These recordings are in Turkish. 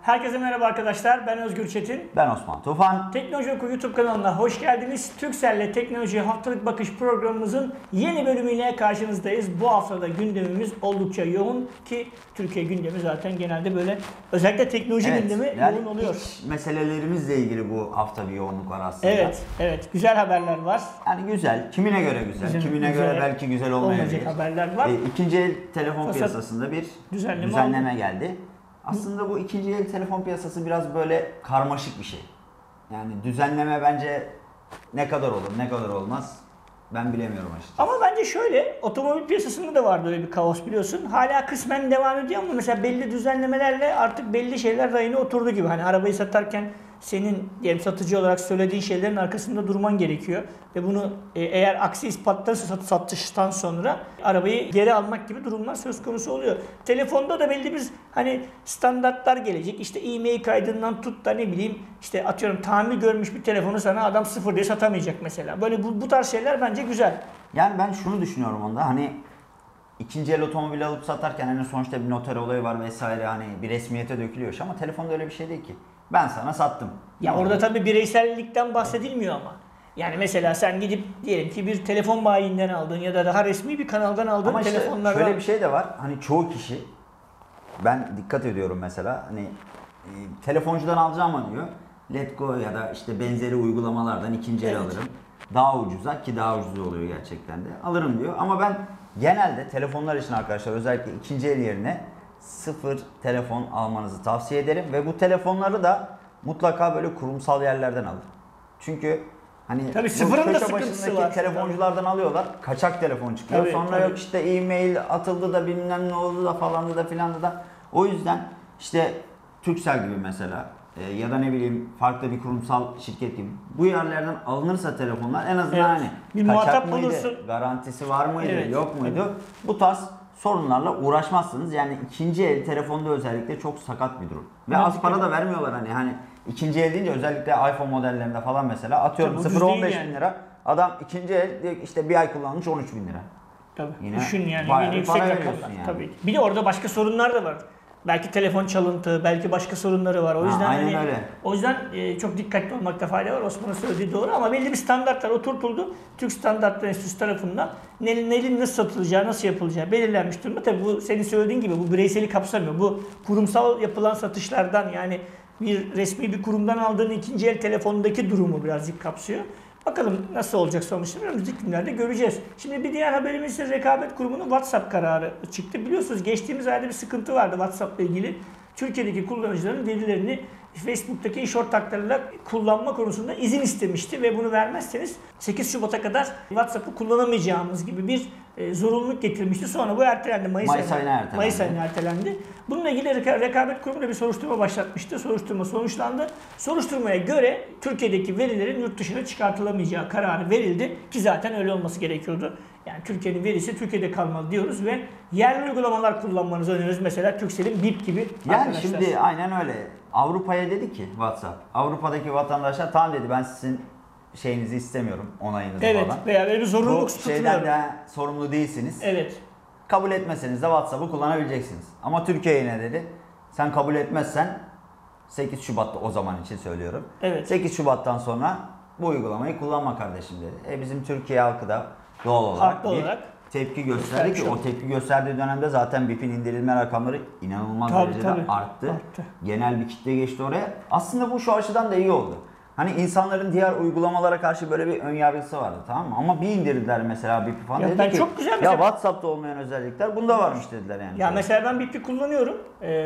Herkese merhaba arkadaşlar. Ben Özgür Çetin. Ben Osman Tufan. Teknoloji Oku YouTube kanalına hoş geldiniz. Turkcell'le Teknoloji Haftalık Bakış programımızın yeni bölümüyle karşınızdayız. Bu haftada gündemimiz oldukça yoğun ki Türkiye gündemi zaten genelde böyle özellikle teknoloji gündemi yoğun oluyor. İş meselelerimizle ilgili bu hafta bir yoğunluk var aslında. Evet. Güzel haberler var. Yani güzel. Kimine göre güzel. Kimine göre belki güzel olmayacak haberler var. İkinci el telefon piyasasında bir düzenleme geldi. Aslında bu ikinci el telefon piyasası biraz böyle karmaşık bir şey. Yani düzenleme bence ne kadar olur, ne kadar olmaz ben bilemiyorum açıkçası. Ama bence şöyle, otomobil piyasasında da var böyle bir kaos biliyorsun. Hala kısmen devam ediyor ama mesela belli düzenlemelerle artık belli şeyler rayına oturdu gibi. Hani arabayı satarken senin diyelim satıcı olarak söylediğin şeylerin arkasında durman gerekiyor. Ve bunu eğer aksi ispatlanırsa satıştan sonra arabayı geri almak gibi durumlar söz konusu oluyor. Telefonda da belli bir hani standartlar gelecek. İşte e-mail kaydından tut da ne bileyim işte atıyorum tamir görmüş bir telefonu sana adam sıfır diye satamayacak mesela. Böyle bu tarz şeyler bence güzel. Yani ben şunu düşünüyorum onda hani ikinci el otomobil alıp satarken hani sonuçta bir noter olayı var vesaire hani bir resmiyete dökülüyor ama telefonda öyle bir şey değil ki. Ben sana sattım. Ya orada tabii bireysellikten bahsedilmiyor ama. Yani mesela sen gidip diyelim ki bir telefon bayiinden aldın ya da daha resmi bir kanaldan aldığın ama işte telefonlardan. şöyle bir şey de var. Hani çoğu kişi ben dikkat ediyorum mesela hani telefoncudan alacağım diyor. Letgo ya da işte benzeri uygulamalardan ikinci el alırım. Daha ucuza ki daha ucuz oluyor gerçekten de. Alırım diyor. Ama ben genelde telefonlar için arkadaşlar özellikle ikinci el yerine sıfır telefon almanızı tavsiye ederim ve bu telefonları da mutlaka böyle kurumsal yerlerden alın. Çünkü hani tabii sıfırın da köşe sıkıntısı var. telefonculardan alıyorlar. Kaçak telefon çıkıyor. Sonra yok işte e-mail atıldı da bilmem ne oldu da falandı da filandı da. O yüzden işte Turkcell gibi mesela ya da ne bileyim farklı bir kurumsal şirket gibi bu yerlerden alınırsa telefonlar en azından hani bir kaçak mıydı, bulursun. garantisi var mıydı, yok muydu? Bu tarz sorunlarla uğraşmazsınız. Yani ikinci el telefonda özellikle çok sakat bir durum. Ve az para da vermiyorlar hani ikinci el deyince özellikle iPhone modellerinde falan mesela atıyorum 0-15 bin lira. Adam ikinci el diyor işte bir ay kullanmış 13 bin lira. Tabii. Yine düşün yani yüksek rakamlar. Yani. Tabii. Bir de orada başka sorunlar da var. Belki telefon çalıntı, belki başka sorunları var. O yüzden o yüzden çok dikkatli olmakta fayda var. Osman'ın söylediği doğru ama belli bir standartlar oturtuldu. Türk Standartlar Enstitüsü tarafından neyin nasıl satılacağı, nasıl yapılacağı belirlenmiş durumda. Tabii bu senin söylediğin gibi bu bireyseli kapsamıyor. Bu kurumsal yapılan satışlardan yani bir resmi bir kurumdan aldığın ikinci el telefondaki durumu birazcık kapsıyor. Bakalım nasıl olacak sonuçlar önümüzdeki günlerde göreceğiz. Şimdi bir diğer haberimiz ise Rekabet Kurumu'nun WhatsApp kararı çıktı. Biliyorsunuz geçtiğimiz ayda bir sıkıntı vardı WhatsApp'la ilgili. Türkiye'deki kullanıcıların verilerini Facebook'taki iş ortaklarıyla kullanma konusunda izin istemişti ve bunu vermezseniz 8 Şubat'a kadar WhatsApp'ı kullanamayacağımız gibi bir zorunluluk getirmişti. Sonra bu ertelendi. Mayıs ayına ertelendi. Bununla ilgili Rekabet Kurumu da bir soruşturma başlatmıştı. Soruşturma sonuçlandı. Soruşturmaya göre Türkiye'deki verilerin yurt dışına çıkartılamayacağı kararı verildi ki zaten öyle olması gerekiyordu. Yani Türkiye'nin verisi Türkiye'de kalmalı diyoruz ve yerli uygulamalar kullanmanızı öneriyoruz. Mesela Turkcell'in Bip gibi. Yani şimdi aynen öyle. Avrupa'ya dedi ki WhatsApp. Avrupa'daki vatandaşlar tamam dedi ben sizin şeyinizi istemiyorum, onayınızı falan. Evet veya bir zorunluluk tutmuyorum. Bu şeyden de sorumlu değilsiniz. Evet. Kabul etmeseniz de WhatsApp'ı kullanabileceksiniz. Ama Türkiye'ye ne dedi? Sen kabul etmezsen 8 Şubat'ta o zaman için söylüyorum. Evet. 8 Şubat'tan sonra bu uygulamayı kullanma kardeşim dedi. Bizim Türkiye halkı da doğal olarak tepki gösterdi ki o tepki gösterdiği dönemde zaten BIP'in indirilme rakamları inanılmaz derecede arttı. Genel bir kitle geçti oraya. Aslında bu şu açıdan da iyi oldu. Hani insanların diğer uygulamalara karşı böyle bir ön yargısı vardı tamam mı? Ama bir indirdiler mesela BIP'i falan dedi ki çok güzel ya WhatsApp'ta olmayan özellikler bunda varmış dediler yani. Ya mesela ben BIP'i kullanıyorum.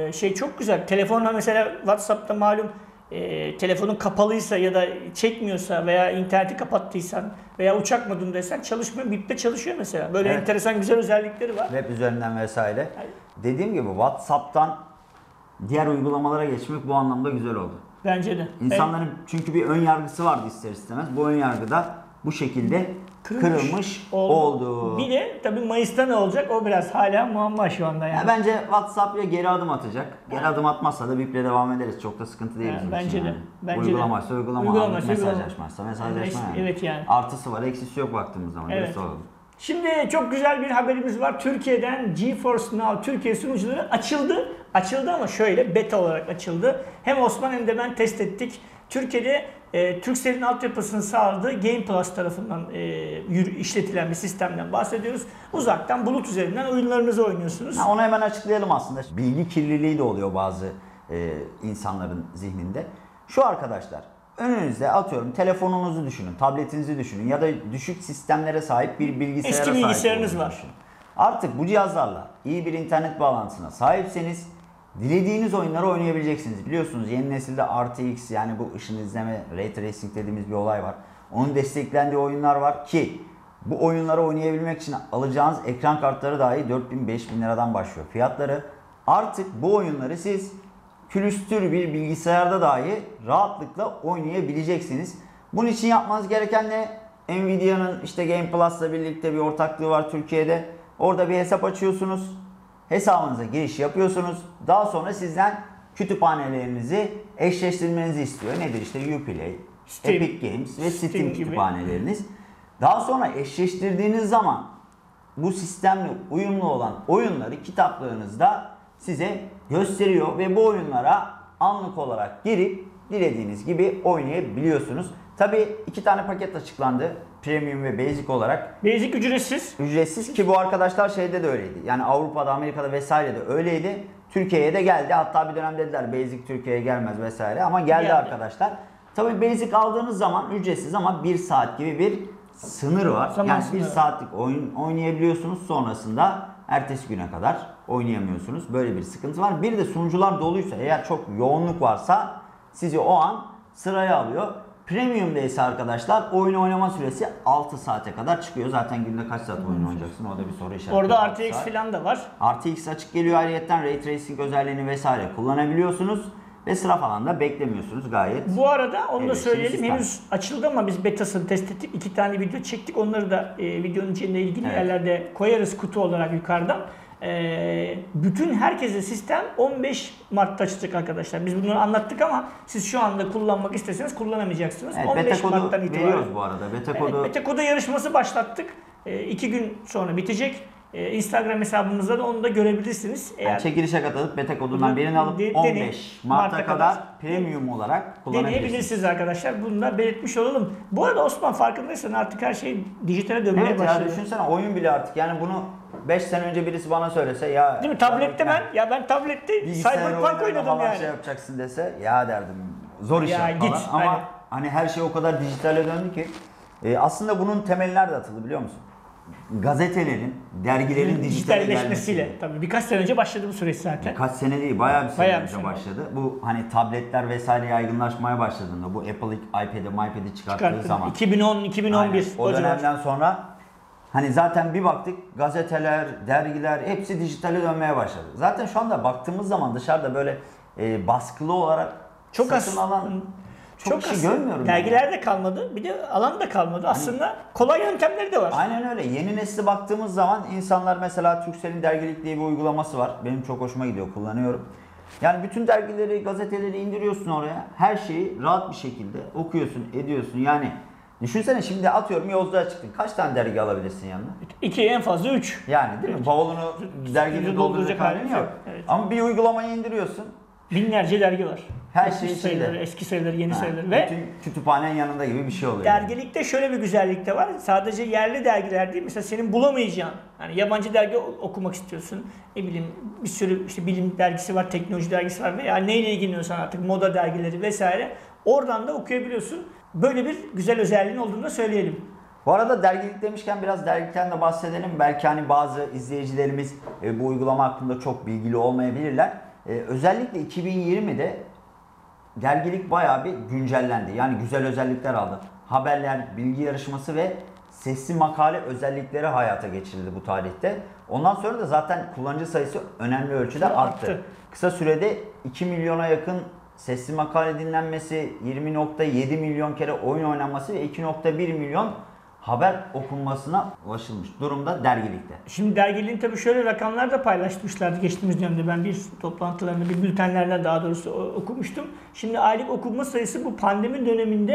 Çok güzel. Telefonla mesela WhatsApp'ta malum telefonun kapalıysa ya da çekmiyorsa veya interneti kapattıysan veya uçak modundaysan çalışmıyor. BIP'te çalışıyor mesela. Böyle enteresan güzel özellikleri var. Web üzerinden vesaire. Dediğim gibi WhatsApp'tan diğer uygulamalara geçmek bu anlamda güzel oldu. Bence de. İnsanların çünkü bir ön yargısı vardı ister istemez. Bu ön yargı da bu şekilde kırılmış oldu. Bir de tabii Mayıs'ta ne olacak o biraz hala muamma şu anda yani. Ya bence WhatsApp ya geri adım atacak. Geri adım atmazsa da BIP'le devam ederiz. Çok da sıkıntı değil bizim bence için. De. Bence uygulamaysa uygulama, mesajlaşmazsa mesajlaşma yani. Evet yani. Artısı var, eksisi yok baktığımız zaman. Evet. Şimdi çok güzel bir haberimiz var. Türkiye'den GeForce Now Türkiye sunucuları açıldı. Açıldı ama şöyle beta olarak açıldı. Hem Osman hem de ben test ettik. Türkiye'de Turkcell'in altyapısını sağladığı Game Plus tarafından işletilen bir sistemden bahsediyoruz. Uzaktan bulut üzerinden oyunlarınızı oynuyorsunuz. Onu hemen açıklayalım aslında. Bilgi kirliliği de oluyor bazı insanların zihninde. Şu arkadaşlar, önünüzde atıyorum telefonunuzu düşünün, tabletinizi düşünün ya da düşük sistemlere sahip bir bilgisayara Eski sahip bilgisayarınız var. düşünün. Artık bu cihazlarla iyi bir internet bağlantısına sahipseniz dilediğiniz oyunları oynayabileceksiniz. Biliyorsunuz yeni nesilde RTX, yani bu ışın izleme, Ray Tracing dediğimiz bir olay var. Onun desteklendiği oyunlar var ki bu oyunları oynayabilmek için alacağınız ekran kartları dahi 4000-5000 liradan başlıyor fiyatları. Artık bu oyunları siz külüstür bir bilgisayarda dahi rahatlıkla oynayabileceksiniz. Bunun için yapmanız gereken ne? Nvidia'nın işte Game Plus'la birlikte bir ortaklığı var Türkiye'de. Orada bir hesap açıyorsunuz. Hesabınıza giriş yapıyorsunuz. Daha sonra sizden kütüphanelerinizi eşleştirmenizi istiyor. Nedir? İşte Uplay, Steam, Epic Games ve Steam gibi kütüphaneleriniz. Daha sonra eşleştirdiğiniz zaman bu sistemle uyumlu olan oyunları kitaplarınızda size gösteriyor ve bu oyunlara anlık olarak girip dilediğiniz gibi oynayabiliyorsunuz. Tabii 2 tane paket açıklandı. Premium ve Basic olarak. Basic ücretsiz. Ücretsiz ki bu arkadaşlar şeyde de öyleydi. Yani Avrupa'da, Amerika'da vesaire de öyleydi. Türkiye'ye de geldi. Hatta bir dönem dediler Basic Türkiye'ye gelmez vesaire ama geldi arkadaşlar. Tabii Basic aldığınız zaman ücretsiz ama 1 saat gibi bir sınır var. Yani 1 saatlik oyun oynayabiliyorsunuz, sonrasında ertesi güne kadar oynayamıyorsunuz. Böyle bir sıkıntı var. Bir de sunucular doluysa, eğer çok yoğunluk varsa sizi o an sıraya alıyor. Premium'da ise arkadaşlar oyun oynama süresi 6 saate kadar çıkıyor. Zaten günde kaç saat oyun oynayacaksın? Orada bir soru işareti. Orada RTX falan da var. RTX açık geliyor ayrıyetten. Ray Tracing özelliğini vesaire kullanabiliyorsunuz. Ve sıra falan da beklemiyorsunuz gayet. Bu arada onu da söyleyelim. Sistem. Henüz açıldı ama biz betasını test ettik. 2 tane video çektik. Onları da videonun içinde ilgili yerlerde koyarız kutu olarak yukarıdan. Bütün herkese sistem 15 Mart'ta açacak arkadaşlar. Biz bunu anlattık ama siz şu anda kullanmak isteseniz kullanamayacaksınız. Evet, 15 beta kodu Mart'tan itibaren veriyoruz bu arada. Beta kodu yarışması başlattık. 2 gün sonra bitecek. Instagram hesabımızda da onu da görebilirsiniz. Yani çekilişe katılıp beta kodundan birini alıp 15 Mart'a kadar premium olarak kullanabilirsiniz. Deneyebilirsiniz arkadaşlar. Bunu da belirtmiş olalım. Bu arada Osman, farkındaysan artık her şey dijitale dönmeye başladı. Evet ya, düşünsene oyun bile artık, yani bunu 5 sene önce birisi bana söylese ya... Değil mi? Tablette ben tablette Cyberpunk oynadım yani. Şey yapacaksın dese ya derdim, zor iş falan. Git, ama hani her şey o kadar dijitale döndü ki aslında bunun temeller de atıldı, biliyor musun? Gazetelerin, dergilerin dijitalleşmesiyle. Tabii birkaç sene önce başladı bu süreç zaten. Birkaç sene değil, bayağı bir sene önce başladı. Bu hani tabletler vesaire yaygınlaşmaya başladığında, bu Apple iPad'i çıkarttığı zaman. 2010-2011. O dönemden sonra hani zaten bir baktık gazeteler, dergiler hepsi dijitale dönmeye başladı. Zaten şu anda baktığımız zaman dışarıda böyle baskılı olarak çok satın alan çok kişi görmüyorum. Dergiler de kalmadı. Bir de alan da kalmadı. Aslında kolay yöntemleri de var. Aynen öyle. Yeni nesle baktığımız zaman insanlar, mesela Turkcell'in dergilik diye bir uygulaması var. Benim çok hoşuma gidiyor, kullanıyorum. Yani bütün dergileri, gazeteleri indiriyorsun oraya. Her şeyi rahat bir şekilde okuyorsun, ediyorsun. Yani düşünsene, şimdi atıyorum yolculuğa çıktın. Kaç tane dergi alabilirsin yanına? 2, en fazla 3. Yani değil mi? Bavulunu dergiyle dolduracak halin yok. Evet. Ama bir uygulamayı indiriyorsun. Binlerce dergi var. Her şey sayıları, eski sayıları, yeni sayıları ve bütün kütüphanenin yanında gibi bir şey oluyor. Dergilikte şöyle bir güzellik de var. Sadece yerli dergiler değil. Mesela senin bulamayacağın, hani yabancı dergi okumak istiyorsun. Ne bileyim, bir sürü işte bilim dergisi var, teknoloji dergisi var veya neyle ilgileniyorsan artık, moda dergileri vesaire. Oradan da okuyabiliyorsun. Böyle bir güzel özelliğin olduğunu da söyleyelim. Bu arada dergilik demişken biraz dergilikten de bahsedelim. Belki hani bazı izleyicilerimiz bu uygulama hakkında çok bilgili olmayabilirler. Özellikle 2020'de dergilik bayağı bir güncellendi. Yani güzel özellikler aldı. Haberler, bilgi yarışması ve sesli makale özellikleri hayata geçirildi bu tarihte. Ondan sonra da zaten kullanıcı sayısı önemli ölçüde arttı. Kısa sürede 2 milyona yakın sesli makale dinlenmesi, 20.7 milyon kere oyun oynanması ve 2.1 milyon haber okunmasına ulaşılmış durumda dergilikte. Şimdi dergiliğin tabii şöyle rakamlar da paylaşmışlardı geçtiğimiz dönemde. Ben bir toplantılarında, bir bültenlerden daha doğrusu okumuştum. Şimdi aylık okunma sayısı bu pandemi döneminde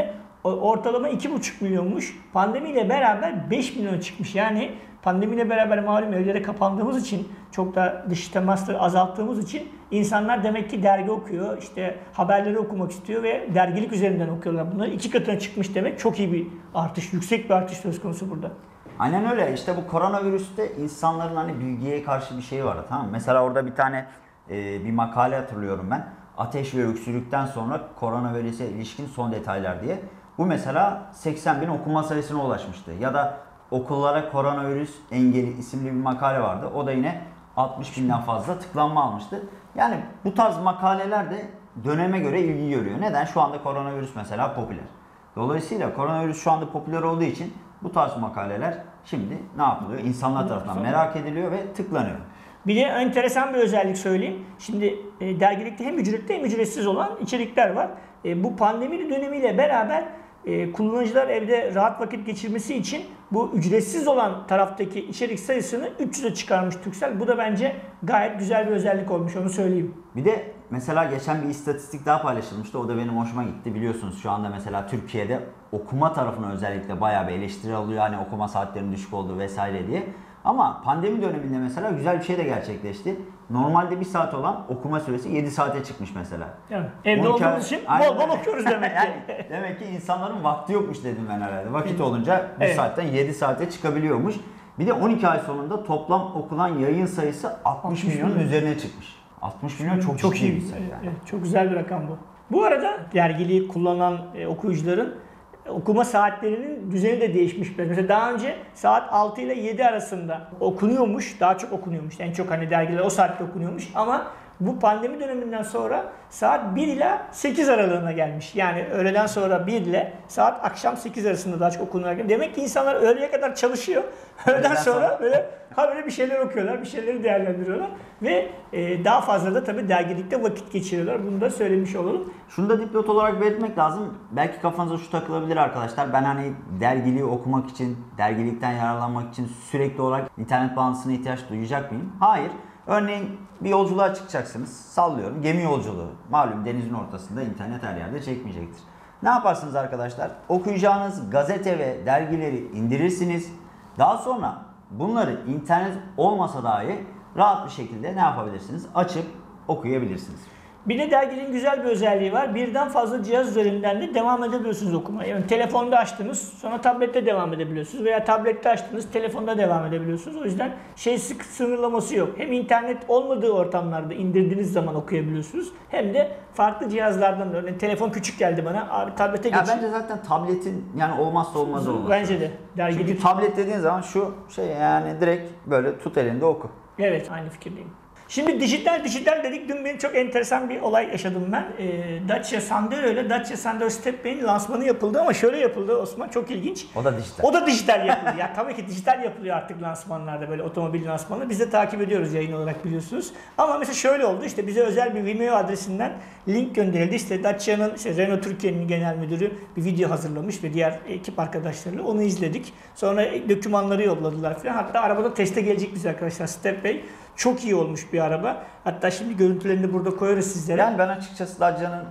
ortalama 2,5 milyonmuş. Pandemiyle beraber 5 milyona çıkmış. Yani pandemiyle beraber malum evlere kapandığımız için, çok da dış temasları azalttığımız için insanlar demek ki dergi okuyor, işte haberleri okumak istiyor ve dergilik üzerinden okuyorlar. Bunlar 2 katına çıkmış demek, çok iyi bir artış, yüksek bir artış söz konusu burada. Aynen öyle. İşte bu koronavirüste insanların hani bilgiye karşı bir şey var, tamam mı? Mesela orada bir tane bir makale hatırlıyorum ben. Ateş ve öksürükten sonra koronavirüse ilişkin son detaylar diye. Bu mesela 80 bin okuma sayısına ulaşmıştı. Ya da okullara koronavirüs engeli isimli bir makale vardı. O da yine 60 binden fazla tıklanma almıştı. Yani bu tarz makaleler de döneme göre ilgi görüyor. Neden? Şu anda koronavirüs mesela popüler. Dolayısıyla koronavirüs şu anda popüler olduğu için bu tarz makaleler şimdi ne yapılıyor? İnsanlar tarafından merak ediliyor ve tıklanıyor. Bir de enteresan bir özellik söyleyeyim. Şimdi dergilikte hem ücretli hem ücretsiz olan içerikler var. Bu pandemi dönemiyle beraber kullanıcılar evde rahat vakit geçirmesi için bu ücretsiz olan taraftaki içerik sayısını 300'e çıkarmış Turkcell. Bu da bence gayet güzel bir özellik olmuş, onu söyleyeyim. Bir de mesela geçen bir istatistik daha paylaşılmıştı. O da benim hoşuma gitti. Biliyorsunuz şu anda mesela Türkiye'de okuma tarafına özellikle bayağı bir eleştiri alıyor. Hani okuma saatlerinin düşük olduğu vesaire diye. Ama pandemi döneminde mesela güzel bir şey de gerçekleşti. Normalde 1 saat olan okuma süresi 7 saate çıkmış mesela. Yani evde olduğumuz için bol bol okuyoruz demek ki. Yani demek ki insanların vakti yokmuş dedim ben herhalde. Vakit olunca 1 saatten 7 saate çıkabiliyormuş. Bir de 12 ay sonunda toplam okunan yayın sayısı 60 milyonun üzerine çıkmış. 60 milyon çok iyi bir sayı. Yani. Evet, çok güzel bir rakam bu. Bu arada dergiliği kullanan okuyucuların okuma saatlerinin düzeni de değişmiş. Mesela daha önce saat 6 ile 7 arasında okunuyormuş, daha çok okunuyormuş. En çok hani dergiler o saatte okunuyormuş ama bu pandemi döneminden sonra saat 1 ile 8 aralığına gelmiş. Yani öğleden sonra 1 ile saat akşam 8 arasında daha çok okunuyor. Demek ki insanlar öğleye kadar çalışıyor. Öğleden sonra böyle bir şeyler okuyorlar, bir şeyleri değerlendiriyorlar ve daha fazla da tabii dergilikte vakit geçiriyorlar. Bunu da söylemiş olalım. Şunu da dipnot olarak belirtmek lazım. Belki kafanıza şu takılabilir arkadaşlar. Ben hani dergiliği okumak için, dergilikten yararlanmak için sürekli olarak internet bağlantısına ihtiyaç duyacak mıyım? Hayır. Örneğin bir yolculuğa çıkacaksınız. Sallıyorum, gemi yolculuğu. Malum denizin ortasında internet her yerde çekmeyecektir. Ne yaparsınız arkadaşlar? Okuyacağınız gazete ve dergileri indirirsiniz. Daha sonra bunları internet olmasa dahi rahat bir şekilde ne yapabilirsiniz? Açıp okuyabilirsiniz. Bir de derginin güzel bir özelliği var. Birden fazla cihaz üzerinden de devam edebiliyorsunuz okumaya. Yani telefonda açtınız, sonra tablette devam edebiliyorsunuz veya tablette açtınız, telefonda devam edebiliyorsunuz. O yüzden sık sınırlaması yok. Hem internet olmadığı ortamlarda indirdiğiniz zaman okuyabiliyorsunuz. Hem de farklı cihazlardan da. Örneğin telefon küçük geldi bana. Abi tablete geçin. Bence zaten tabletin yani olmazsa olmazı olmaz. Bence de. Çünkü tablet dediğin zaman şu şey yani direkt böyle tut elinde oku. Evet, aynı fikirdeyim. Şimdi dijital dedik. Dün benim çok enteresan bir olay yaşadım ben. Dacia Sandero ile Dacia Sandero Stepway'in lansmanı yapıldı ama şöyle yapıldı Osman, çok ilginç. O da dijital. O da dijital yapıldı. Ya tabii ki dijital yapılıyor artık lansmanlarda, böyle otomobil lansmanları. Biz de takip ediyoruz yayın olarak, biliyorsunuz. Ama mesela şöyle oldu, işte bize özel bir Vimeo adresinden link gönderildi. İşte Dacia'nın, Renault Türkiye'nin genel müdürü bir video hazırlamış ve diğer ekip arkadaşlarıyla onu izledik. Sonra dokümanları yolladılar falan. Hatta arabada teste gelecek bize arkadaşlar, Stepway. Çok iyi olmuş bir araba. Hatta şimdi görüntülerini burada koyarız sizlere. Yani ben açıkçası Dacia'nın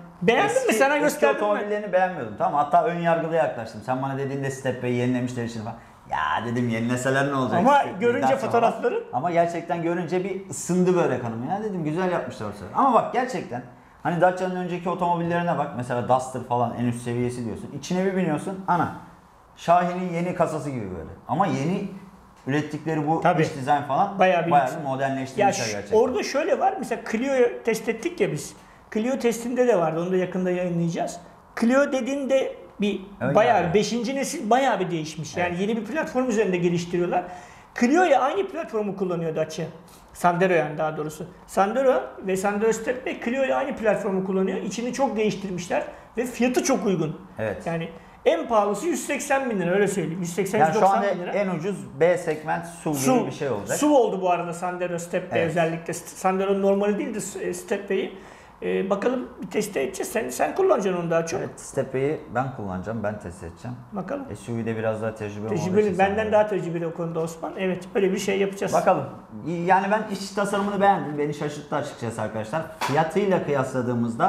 eski otomobillerini beğenmiyordum. Tamam, hatta ön yargılı yaklaştım. Sen bana dediğinde Stepway'i yenilemişler için falan. Ya dedim, yenileseler ne olacak? Ama görünce fotoğrafları. Falan. Ama gerçekten görünce bir ısındı böyle kanım. Ya dedim, güzel yapmışlar o sefer. Ama bak gerçekten hani Dacia'nın önceki otomobillerine bak. Mesela Duster falan en üst seviyesi diyorsun. İçine bir biniyorsun. Ana. Şahin'in yeni kasası gibi böyle. Ama yeni ürettikleri bu iç dizayn falan bayağı bir modernleştirmişler gerçekten. Orada şöyle var. Mesela Clio'yu test ettik ya biz. Clio testinde de vardı. Onu da yakında yayınlayacağız. Clio dediğinde bayağı 5. nesil bayağı bir değişmiş. Yani yeni bir platform üzerinde geliştiriyorlar. Clio ile aynı platformu kullanıyor Dacia. Sandero yani daha doğrusu. Sandero ve Sandero Stepway Clio ile aynı platformu kullanıyor. İçini çok değiştirmişler ve fiyatı çok uygun. Evet. Yani en pahalısı 180 bin lira, öyle söyleyeyim. 180-190 yani şu anda bin lira. en ucuz B segment SUV gibi bir şey olacak. SUV oldu bu arada Sandero Stepway özellikle. Sandero'nun normali değildi Stepway'i. Bakalım bir test edeceğiz. Sen kullanacaksın onu daha çok. Evet, Stepway'i ben kullanacağım. Ben test edeceğim. Bakalım. SUV'de biraz daha tecrübeli olduğu benden daha tecrübeli o konuda Osman. Evet, böyle bir şey yapacağız. Bakalım. Yani ben iç tasarımını beğendim. Beni şaşırttı açıkçası arkadaşlar. Fiyatıyla kıyasladığımızda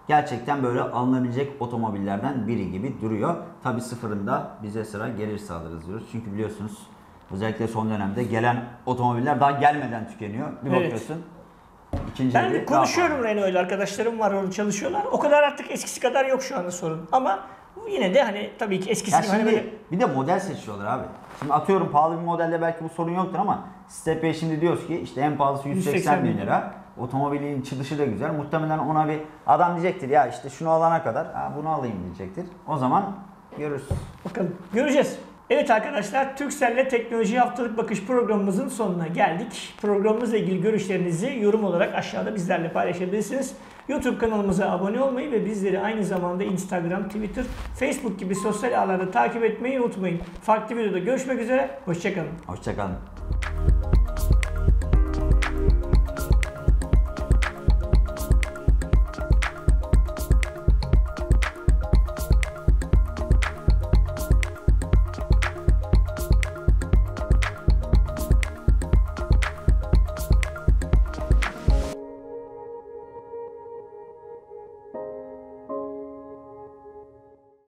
Gerçekten böyle alınabilecek otomobillerden biri gibi duruyor. Tabi sıfırında bize sıra gelirse alırız diyoruz. Çünkü biliyorsunuz özellikle son dönemde gelen otomobiller daha gelmeden tükeniyor. Bir bakıyorsun. İkinci ben konuşuyorum Renault ile, arkadaşlarım var orada çalışıyorlar. O kadar artık eskisi kadar yok şu anda sorun. Ama yine de hani tabii ki eskisi gibi hani böyle... Bir de model seçiyorlar abi. Şimdi atıyorum pahalı bir modelde belki bu sorun yoktur ama Step'e şimdi diyoruz ki işte en pahalısı 180 bin lira. Otomobilin çıkışı da güzel. Muhtemelen ona bir adam diyecektir ya işte şunu alana kadar bunu alayım diyecektir. O zaman görürüz. Bakalım. Göreceğiz. Evet arkadaşlar, Turkcell'le Teknoloji Haftalık Bakış programımızın sonuna geldik. Programımızla ilgili görüşlerinizi yorum olarak aşağıda bizlerle paylaşabilirsiniz. YouTube kanalımıza abone olmayı ve bizleri aynı zamanda Instagram, Twitter, Facebook gibi sosyal ağlarda takip etmeyi unutmayın. Farklı videoda görüşmek üzere. Hoşçakalın. Hoşçakalın.